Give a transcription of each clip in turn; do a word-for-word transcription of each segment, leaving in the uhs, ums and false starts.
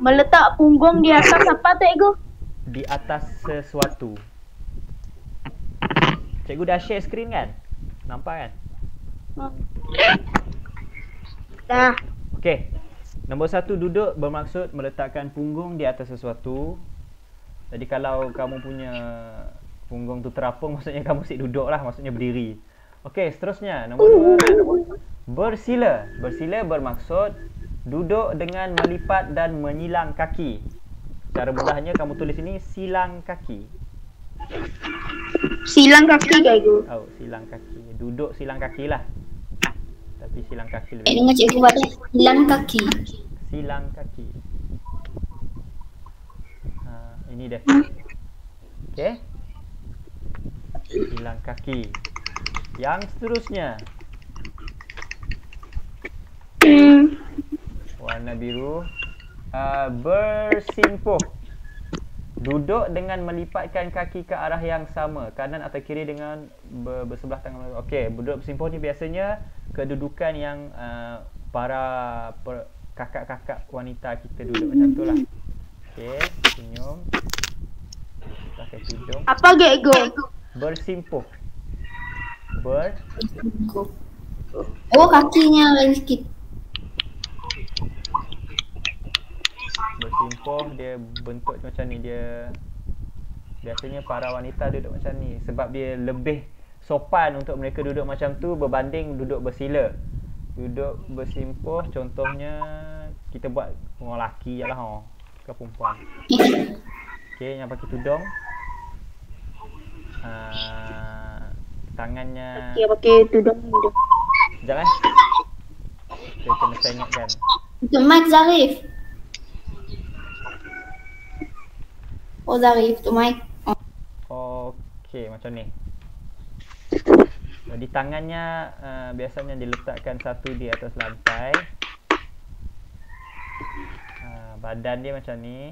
Meletak punggung di atas apa, Cikgu? Di atas sesuatu. Cikgu dah share screen kan? Nampak kan? Dah. Okey. Nombor satu, duduk bermaksud meletakkan punggung di atas sesuatu. Jadi kalau kamu punya punggung tu terapung, maksudnya kamu mesti duduk lah, maksudnya berdiri. Okey, seterusnya. Nombor dua, bersila. Bersila bermaksud duduk dengan melipat dan menyilang kaki. Cara mudahnya kamu tulis ini silang kaki. Silang kaki, Cikgu. Oh, silang kaki. Duduk silang kaki lah. Tapi silang kaki lebih. Eh, dengar cikgu buat silang kaki. Silang kaki. Ha, ini dia. Okey. Silang kaki. Yang seterusnya. Warna biru. Uh, bersimpuh. Duduk dengan melipatkan kaki ke arah yang sama, kanan atau kiri dengan ber, bersebelah tangan. Okey, duduk bersimpuh ni biasanya kedudukan yang uh, para per, kakak-kakak wanita kita duduk macam tu lah. Okey, senyum. Pakai tudung. Apa, Cikgu? Bersimpuh. Ber. Oh, kakinya lain sikit. Bersimpuh, dia bentuk macam ni. Dia biasanya para wanita duduk macam ni sebab dia lebih sopan untuk mereka duduk macam tu berbanding duduk bersila. Duduk bersimpuh contohnya kita buat orang lelaki je lah, oh, ke perempuan. Okey, yang pakai tudung. Uh, tangannya Okey, pakai tudung dulu. sekejap eh. Kita kena tengokkan. Untuk mic Zarif. Oh, Zarif, untuk mic. Oh. Okey, macam ni. Jadi tangannya uh, biasanya diletakkan satu di atas lantai. Uh, badan dia macam ni.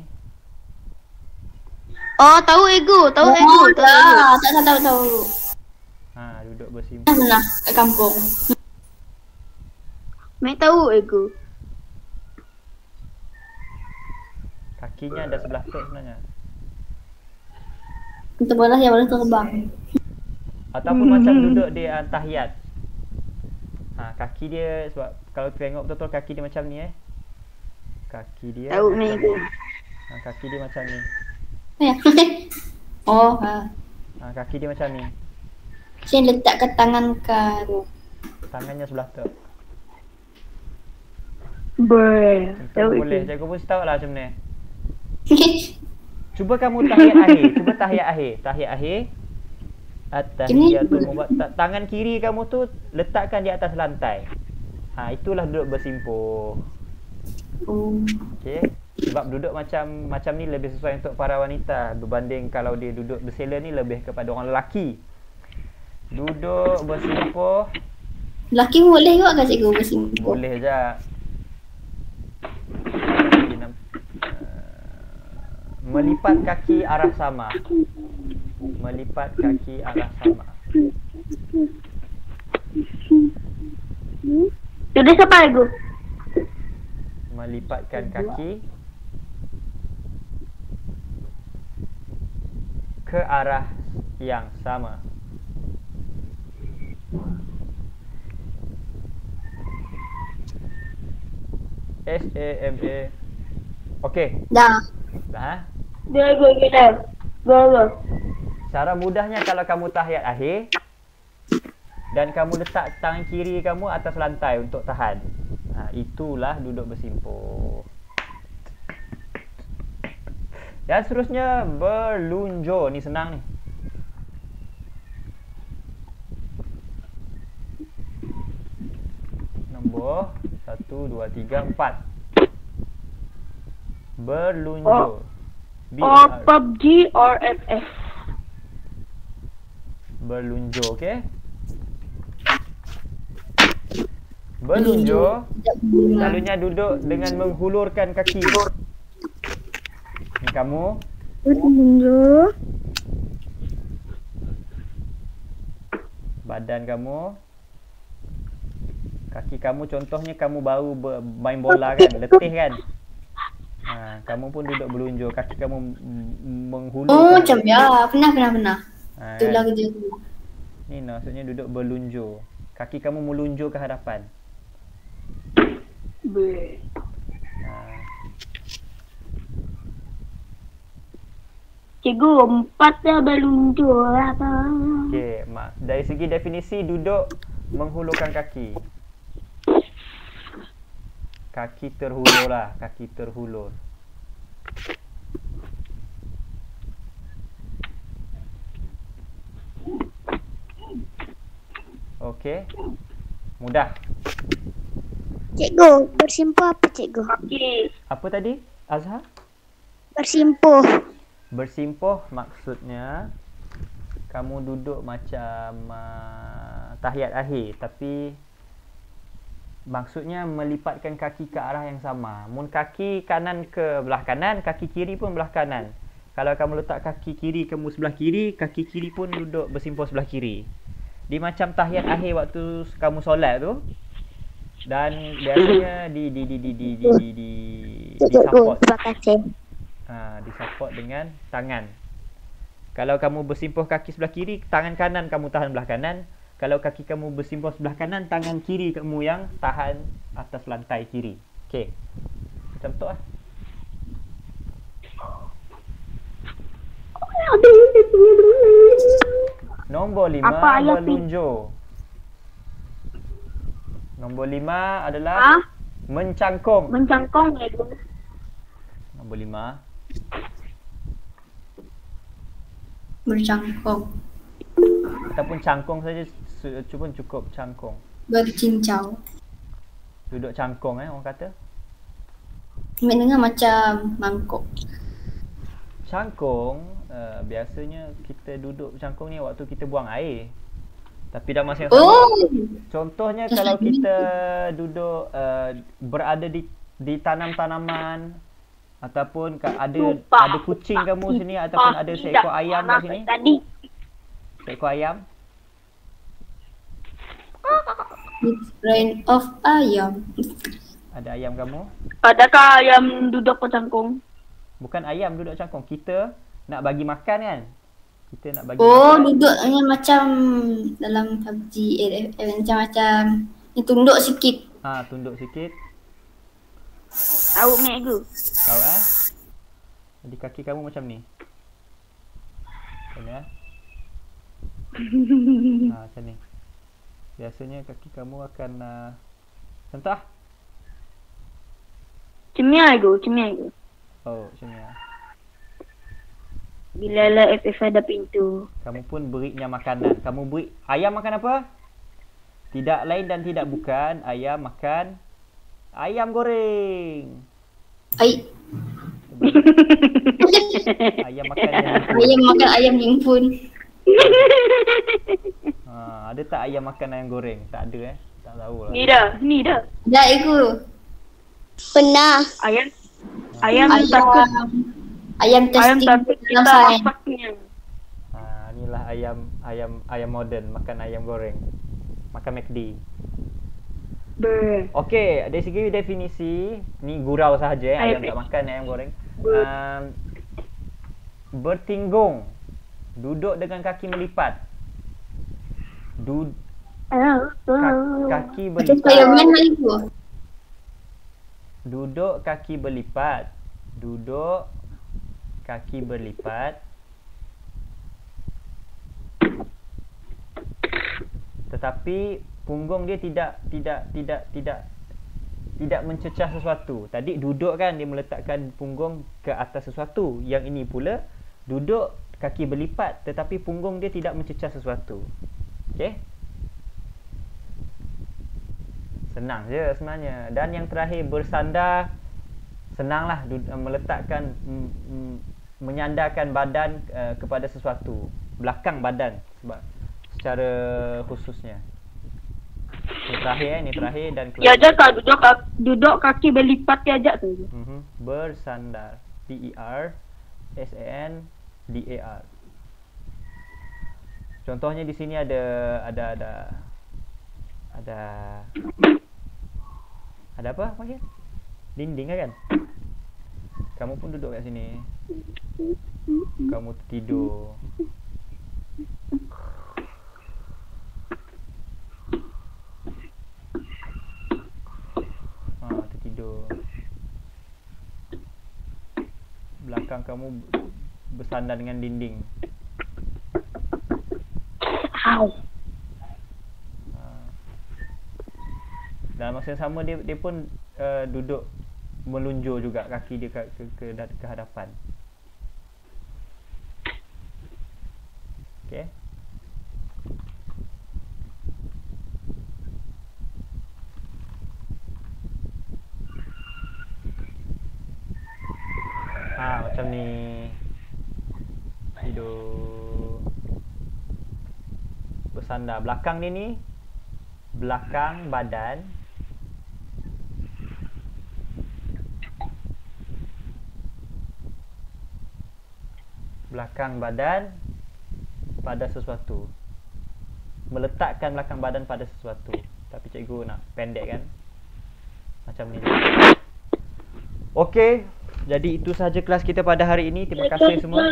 Oh, tahu ego, tahu Oh, ego, tahu ego. tak, tak tahu, tahu, tahu. Ha, duduk bersimpuh. Sana, kat kampung. Mek tahu ego. Kakinya ada sebelah tu sebenarnya. Untuk bola yang boleh terbang. Ataupun hmm. macam duduk di uh, tahiyat. Ha, kaki dia sebab kalau tengok betul-betul kaki dia macam ni eh. Kaki dia. Tahu ni ego. Ha, kaki dia macam ni. Ya. Oh, ha. Ha, kaki dia macam ni. Saya letakkan tangan ke Tangannya sebelah tu. Ber. Tahu boleh. Cikgu pun tahu lah macam ni. Cuba kamu tahiyat akhir. Cuba tahiyat akhir. Tahiyat akhir. At-tahiyatul mubarak. Tangan kiri kamu tu letakkan di atas lantai. Ha, itulah duduk bersimpuh. Oh. Okey. Sebab duduk macam macam ni lebih sesuai untuk para wanita berbanding kalau dia duduk bersila ni lebih kepada orang lelaki. Duduk bersimpuh. Lelaki boleh juga ke cikgu bersimpuh? Boleh je. Melipat kaki arah sama. Melipat kaki arah sama. Tulis apa ego? Melipatkan kaki ke arah yang sama. S A M A. Okey. Dah. Dah. Dia ego kita. Go go. Cara mudahnya kalau kamu tahiyat akhir dan kamu letak tangan kiri kamu atas lantai untuk tahan. Ha, itulah duduk bersimpuh. Dan seterusnya berlunjur. Ni senang ni. Nombor satu, dua, tiga, empat. Berlunjur. B Or P U B G or F F. Berlunjur, okey? Berlunjur. Selalunya duduk dengan menghulurkan kaki. Ni kamu. Berlunjur. Badan kamu. Kaki kamu contohnya kamu baru main bola kan, letih kan. Ha, Ha, kamu pun duduk berlunjur, kaki kamu m- menghulur. Oh, macam ya. Pernah, pernah, pernah. Ha, Itulah kan? kerja tu. Ni maksudnya duduk berlunjur. Kaki kamu melunjur ke hadapan. Ber. Ha. Cikgu, empat dah berlunjur lah. Okey, mak. Dari segi definisi duduk menghulurkan kaki. Kaki terhulur lah, kaki terhulur. Okey. Mudah. Cikgu, bersimpuh apa cikgu? Kaki. Apa tadi? Azhar? Bersimpuh. Bersimpuh maksudnya kamu duduk macam uh, tahiyat akhir, tapi maksudnya melipatkan kaki ke arah yang sama. Mun kaki kanan ke belah kanan, kaki kiri pun belah kanan. Kalau kamu letak kaki kiri kamu sebelah kiri, kaki kiri pun duduk bersimpuh sebelah kiri. Di macam tahiyat akhir waktu kamu solat tu. Dan biasanya di di di di di di di di, di support. Terima kasih. Ha, disupport dengan tangan. Kalau kamu bersimpuh kaki sebelah kiri, tangan kanan kamu tahan belah kanan. Kalau kaki kamu bersimpuh sebelah kanan, tangan kiri kamu yang tahan atas lantai kiri. Okey. Macam tu lah. Nombor lima Apa ayat ni? berlunjur. Nombor lima adalah Ha? mencangkung. Mencangkung ya, cikgu. Nombor lima. Bercangkung. Ataupun cangkung saja su- cuma cukup cangkung. Bercincau. Duduk cangkung eh orang kata. Mek dengar macam mangkuk. Cangkung uh, biasanya kita duduk cangkung ni waktu kita buang air. Tapi dah masa yang sama. Oh. Contohnya Just kalau like kita duduk uh, berada di di tanam-tanaman ataupun ka- ada Sumpah. ada kucing kamu sini Sumpah, ataupun ada tidak seekor ayam kat panas sini. Tadi. Seekor ayam. It's rain of ayam. Ada ayam kamu. Adakah ayam duduk ke cangkung? Bukan ayam duduk cangkung. Kita nak bagi makan kan. Kita nak bagi Oh, makan. duduknya macam dalam P U B G, eh, eh, macam-macam. Ni tunduk sikit. Ha, tunduk sikit. Tahu mek ke? Tahu eh? Jadi kaki kamu macam ni. Macam ni eh? Ha, macam ni. Biasanya kaki kamu akan uh, macam tu lah. Cemia ke? Cemia ke? Oh, macam ni lah. Bila lah F F ada pintu. Kamu pun berinya makanan. Kamu beri ayam makan apa? Tidak lain dan tidak bukan ayam makan ayam goreng. Ay, Ayam makan ayam. ayam makan ayam himpun. Ha, ada tak ayam makan ayam goreng? Tak ada eh. Tak tahu lah. Ni dah, ni dah. Dah iku. Pernah. Ayam ayam Ayam takut ayam ayam testing takut dalam kita sains. masaknya. Ha, inilah ayam ayam ayam moden makan ayam goreng. Makan McD. Ber. Okey, dari segi definisi, ni gurau sahaja eh, ayam Ayam- tak makan ayam goreng. Ber- Um, bertinggung. Duduk dengan kaki melipat. Du, ka- kaki Macam Spiderman berlipat. lah iku. Duduk kaki berlipat. Duduk kaki berlipat. Tetapi punggung dia tidak tidak tidak tidak tidak mencecah sesuatu. Tadi duduk kan dia meletakkan punggung ke atas sesuatu. Yang ini pula duduk kaki berlipat tetapi punggung dia tidak mencecah sesuatu. Okey? Senang je sebenarnya. Dan yang terakhir bersandar. Senanglah dud- meletakkan mm, mm, menyandarkan badan uh, kepada sesuatu. Belakang badan sebab secara khususnya. Ini terakhir eh, ini terakhir dan Ya aja kak duduk kak- duduk kaki berlipat ya aja tu. Mhm. Bersandar. B E R S A N D A R. Contohnya di sini ada ada ada ada ada apa panggil? Dinding kan? Kamu pun duduk kat sini. Kamu tertidur. Ha, tertidur. Belakang kamu bersandar dengan dinding. Ow. Ha. Dalam masa yang sama dia dia pun uh, duduk melunjur juga kaki dia ke ke, ke, ke hadapan. Okey. Ha, macam ni. Tidur. Bersandar. Belakang dia ni, belakang badan. Belakang badan pada sesuatu. Meletakkan belakang badan pada sesuatu. Tapi cikgu nak pendek kan. Macam ni. Okey. Jadi itu sahaja kelas kita pada hari ini. Terima kasih semua.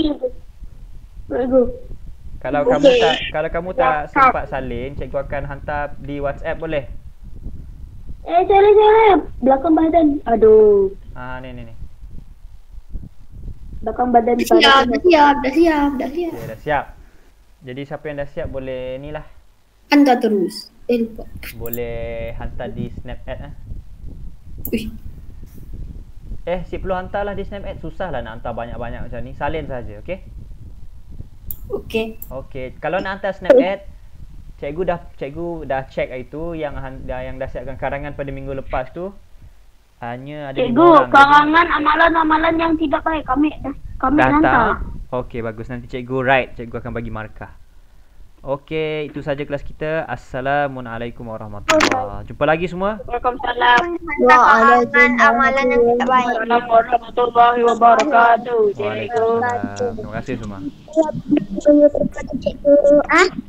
Kalau kamu tak kalau kamu tak sempat salin, cikgu akan hantar di WhatsApp boleh? Eh, sorry, sorry. Belakang badan. Aduh. Ha, ni ni ni. Belakang badan Dah siap, dah siap, dah siap, dah siap. Okay, dah siap. Jadi siapa yang dah siap boleh ni lah. Anda terus. Eh, lupa. Boleh hantar di Snapchat eh. Uish. Eh, si perlu hantarlah di Snapchat. Susah lah nak hantar banyak-banyak macam ni. Salin saja, okey? Okey. Okey, kalau nak hantar Snapchat, cikgu dah cikgu dah check itu yang dah yang dah siapkan karangan pada minggu lepas tu. Hanya ada lima Cikgu, orang. karangan amalan-amalan yang tidak baik kami kami Dah hantar. hantar. Okey, bagus. Nanti cikgu write, cikgu akan bagi markah. Okey, itu saja kelas kita. Assalamualaikum warahmatullahi wabarakatuh. Jumpa lagi semua. Waalaikumsalam. Waalaikumsalam amalan yang tidak baik. Assalamualaikum warahmatullahi wabarakatuh. Cikgu. Waalaikumsalam. Terima kasih semua. Cikgu. Ah.